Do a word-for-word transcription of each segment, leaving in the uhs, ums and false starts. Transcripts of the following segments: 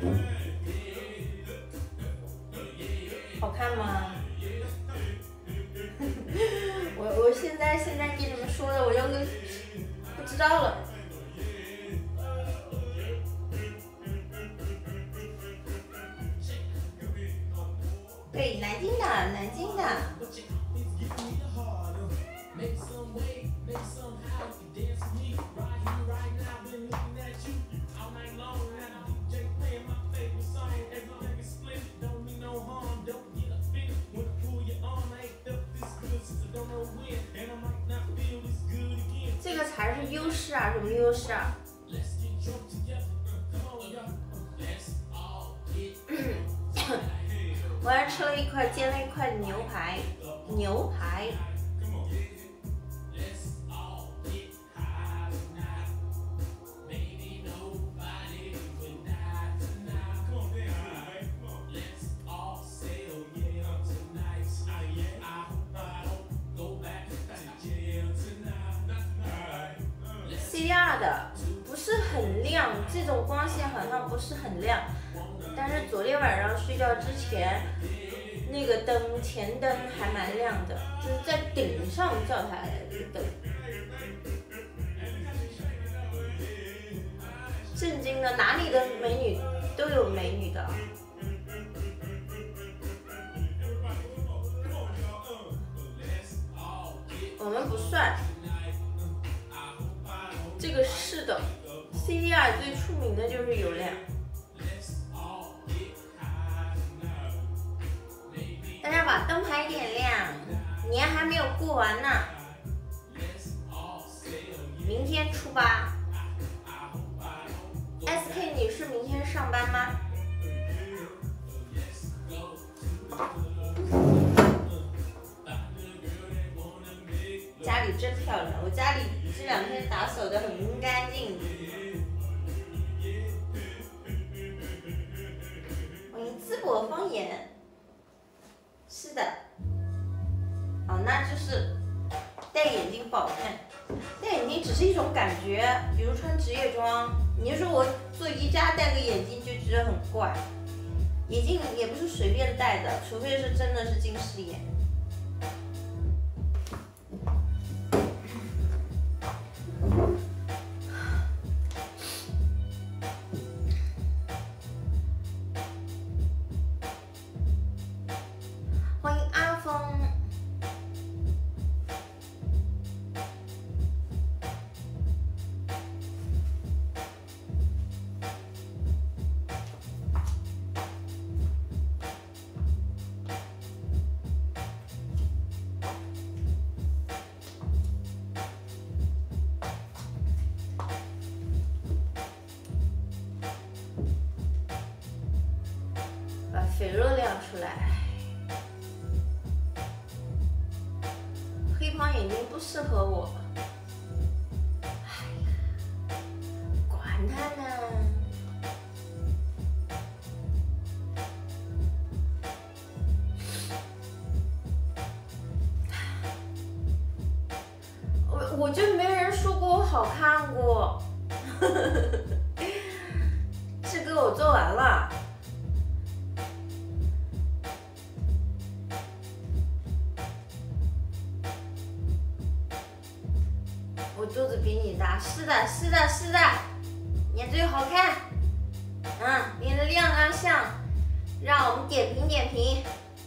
好看吗？我我现在现在跟你们说的，我要个不知道了。对，南京的，南京的。这个才是优势啊！什么优势啊？我还吃了一块煎了一块牛排，牛排。C D R 的不是很亮，这种光线好像不是很亮。但是昨天晚上睡觉之前，那个灯前灯还蛮亮的，就是在顶上照下来的灯。震惊的，哪里的美女都有美女的。我们不算。这个是的 ，C D R 最出名的就是油亮。大家把灯牌点亮，年还没有过完呢，明天出吧。S K 女士明天上班吗？家里真漂亮，我家里这两天打扫的很干净。欢迎淄博方言。是的。哦，那就是戴眼镜不好看，戴眼镜只是一种感觉，比如穿职业装，你就说我做瑜伽戴个眼镜就觉得很怪。眼镜也不是随便戴的，除非是真的是近视眼。欢迎阿峰。把肥肉亮出来。黑框眼镜不适合我。哎呀，管他呢。我我就没人说过我好看过。志哥，我做完了。我肚子比你大，是的，是的，是的，你最好看。嗯，你的亮亮相，让我们点评点评。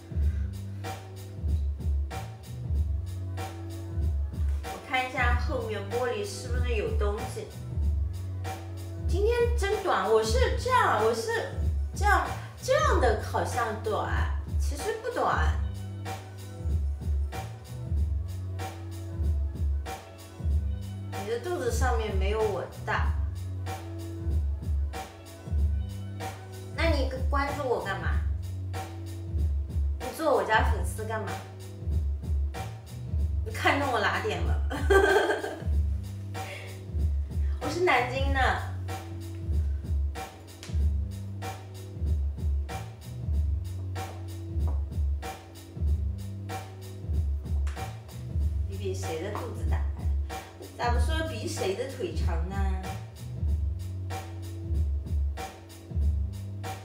我看一下后面玻璃是不是有东西。今天真短，我是这样，我是这样这样的，好像短，其实不短。你的肚子上面没有我大，那你关注我干嘛？你做我家粉丝干嘛？你看中我哪点了？我是南京的。比比谁的肚子大？咋不说比谁的腿长呢？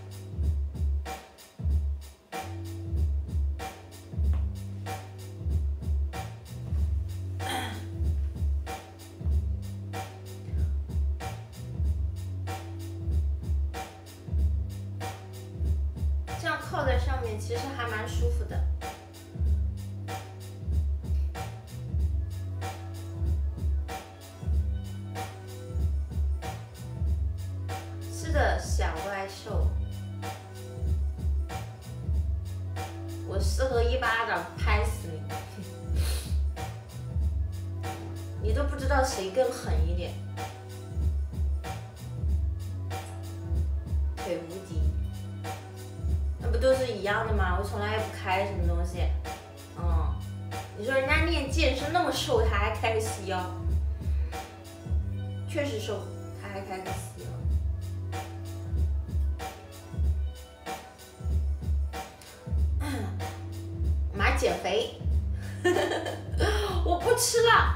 上面其实还蛮舒服的。是的，小怪兽，我适合一巴掌拍死你，你都不知道谁更狠一点。腿无敌，那不都是一样的吗？我从来也不开什么东西。嗯，你说人家练健身那么瘦，他还开个细腰，确实瘦，他还开个细腰。妈减肥，我不吃了。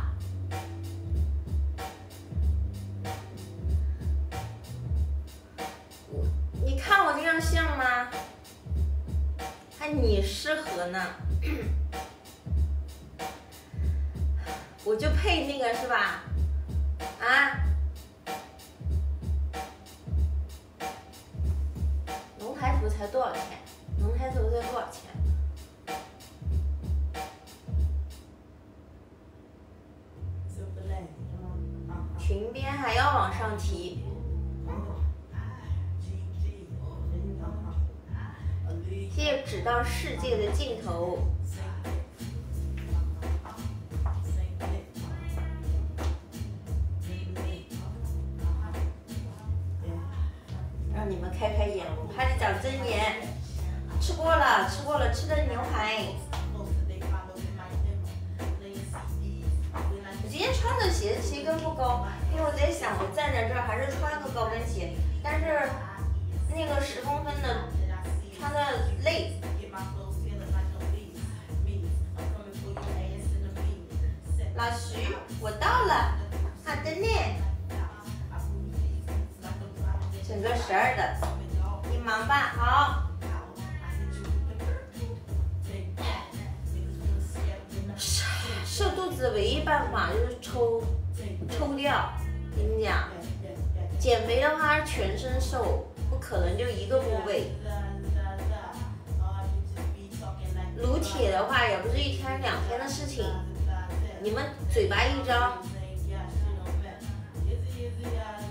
你看我这样像吗？还你适合呢，我就配那个是吧？啊？龙抬头才多少钱？龙抬头才多少钱？裙边还要往上提。谢谢指到世界的尽头。让你们开开眼，我怕你长针眼。吃过了，吃过了，吃的牛排。我今天穿的鞋其实跟不高，因为我在想，我站在这儿还是穿个高跟鞋，但是那个十公分的穿的累。老徐，我到了，好的呢。整个十二的，你忙吧，好。瘦肚子的唯一办法就是抽抽掉，跟你讲，减肥的话全身瘦，不可能就一个部位。撸铁的话也不是一天两天的事情，你们嘴巴一张，